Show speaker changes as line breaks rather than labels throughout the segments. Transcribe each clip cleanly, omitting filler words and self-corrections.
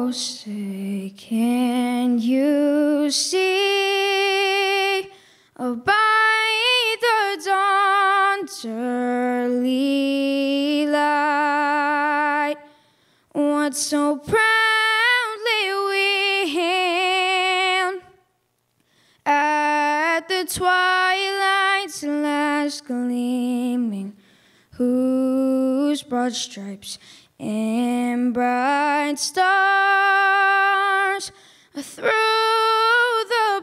Oh, say, can you see by the dawn's early light what so proudly we hailed at the twilight's last gleaming, whose broad stripes and bright stars through the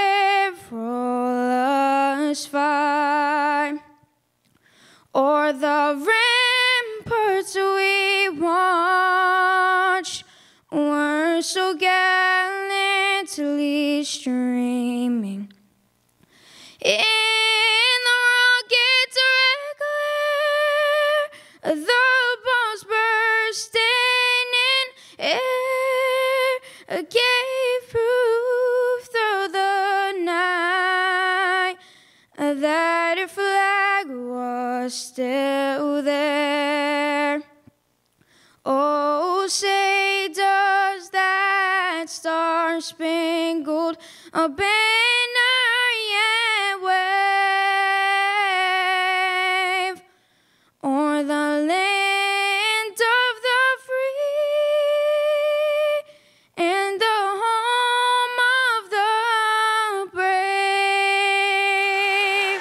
perilous fight o'er the ramparts we watched were so gallantly streaming in the rocket's red glare, the bombs bursting in air gave proof through the night that her flag was still there. Oh, say does that star-spangled banner yet wave o'er the land of the free and the home of the brave?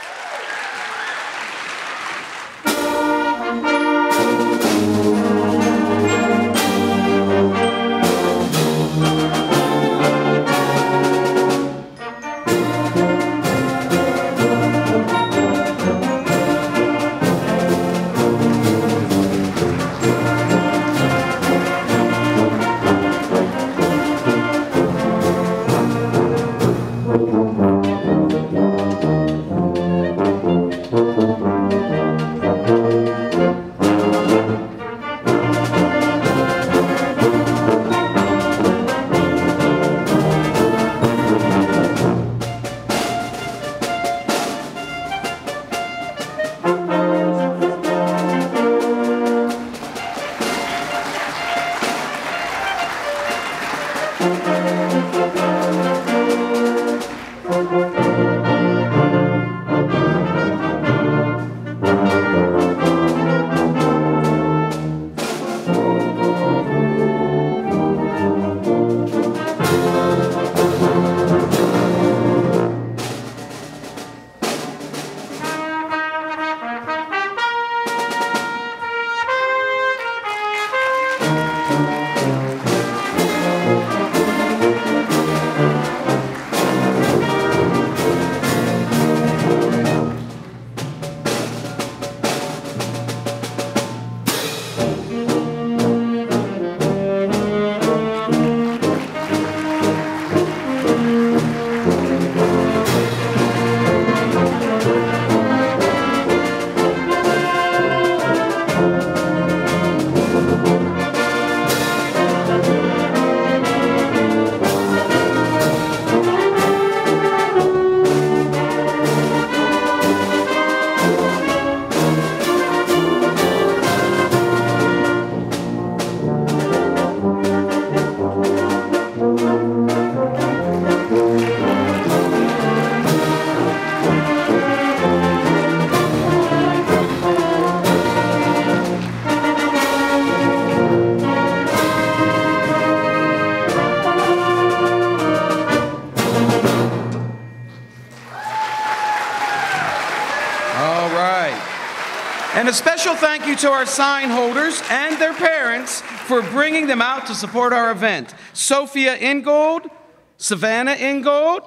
And a special thank you to our sign holders and their parents for bringing them out to support our event. Sophia Ingold, Savannah Ingold,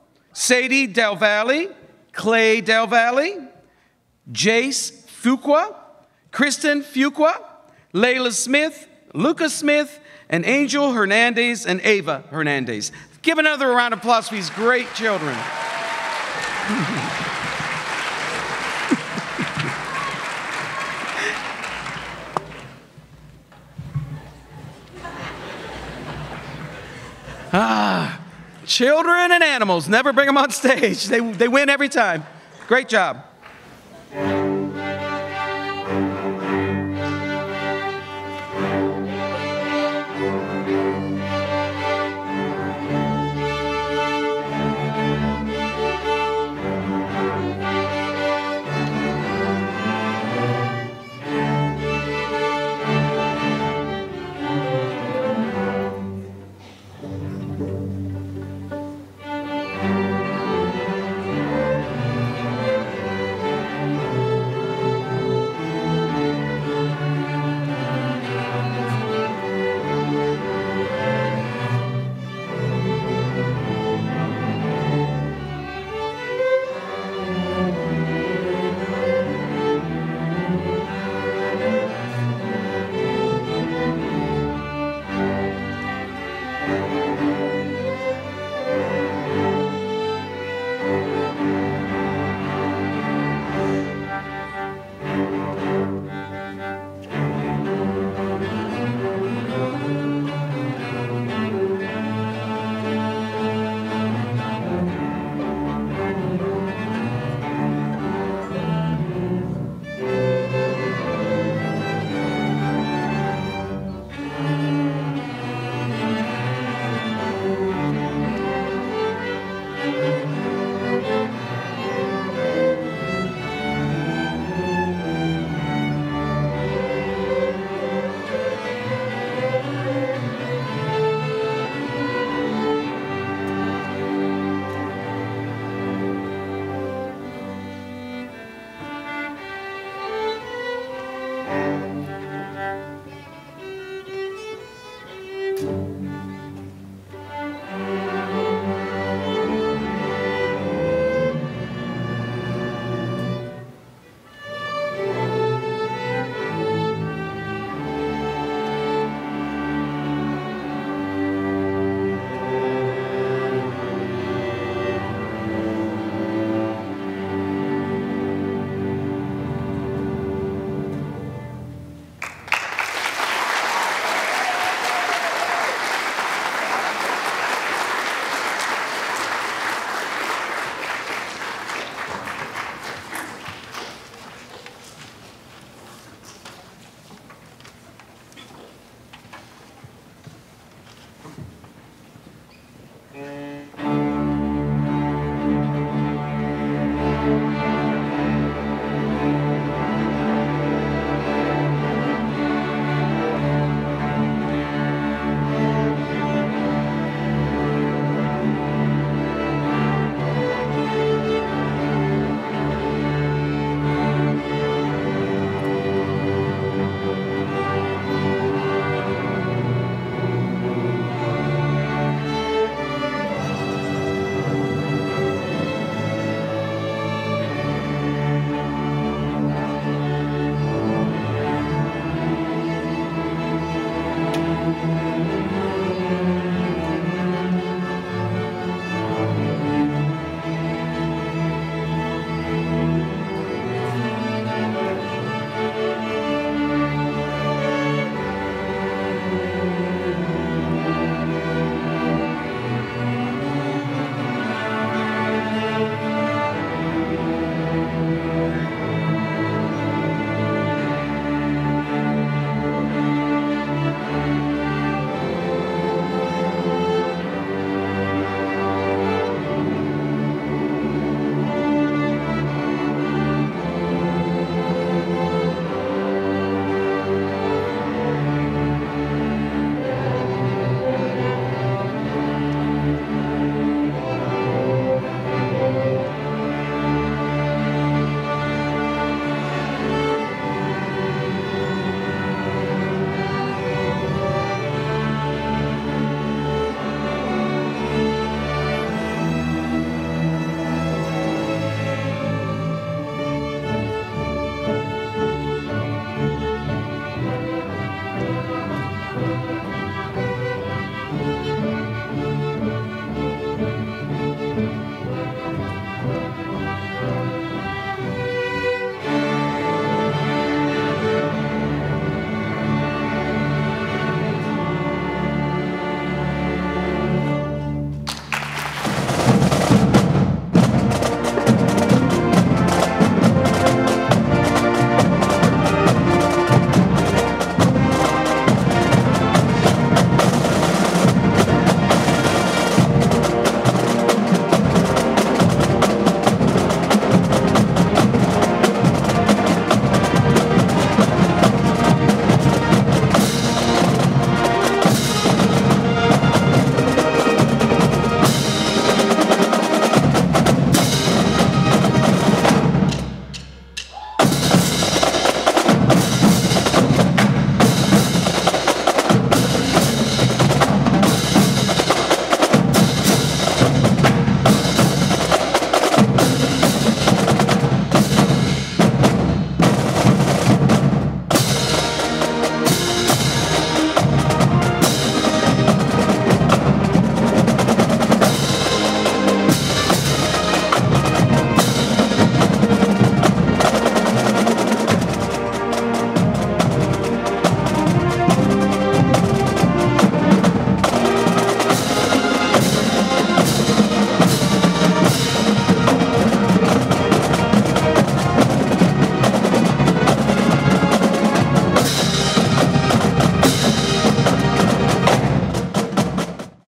Sadie Del Valle, Clay Del Valle, Jace Fuqua, Kristen Fuqua, Layla Smith, Lucas Smith, and Angel Hernandez and Ava Hernandez. Give another round of applause for these great children. Children and animals, never bring them on stage. They win every time. Great job.